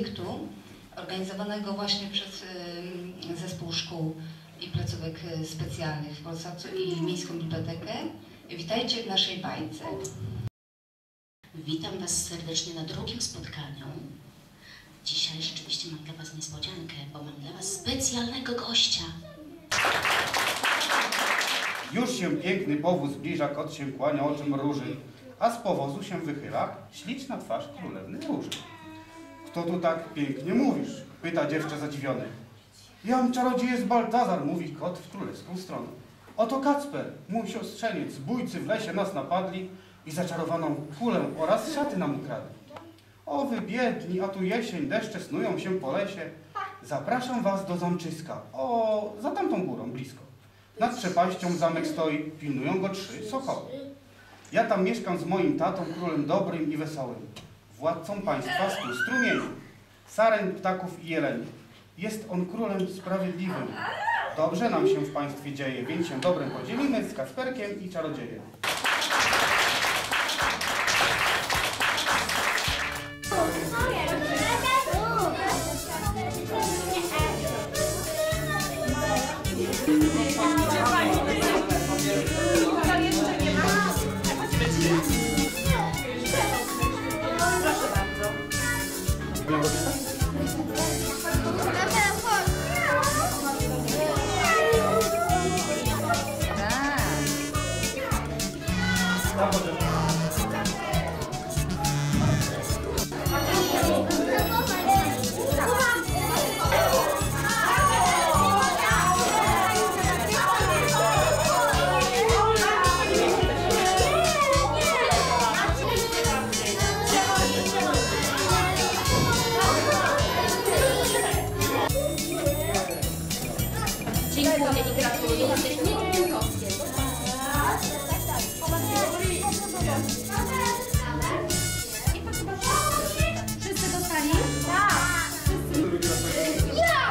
projektu organizowanego właśnie przez Zespół Szkół i Placówek Specjalnych w Polsce i Miejską Bibliotekę. Witajcie w naszej bajce. Witam Was serdecznie na drugim spotkaniu. Dzisiaj rzeczywiście mam dla Was niespodziankę, bo mam dla Was specjalnego gościa. Już się piękny powóz zbliża, kot się kłania, oczy mruży, a z powozu się wychyla śliczna twarz królewny Róży. Kto tu tak pięknie mówisz? Pyta dziewczę zadziwione. Jam czarodziej z Baltazar, mówi kot w królewską stronę. Oto Kacper, mój siostrzeniec, zbójcy w lesie nas napadli i zaczarowaną kulę oraz szaty nam ukradli. O wy biedni, a tu jesień, deszcze snują się po lesie. Zapraszam was do zamczyska, o, za tamtą górą, blisko. Nad przepaścią zamek stoi, pilnują go 3 sokoły. Ja tam mieszkam z moim tatą, królem dobrym i wesołym, władcą państwa 100 strumieni, saren, ptaków i jeleni. Jest on królem sprawiedliwym. Dobrze nam się w państwie dzieje, więc się dobrem podzielimy z Kacperkiem i czarodziejem. Dziękuję i gratuluję. Jesteś pięknym kotkiem. Wszyscy dostali? Tak!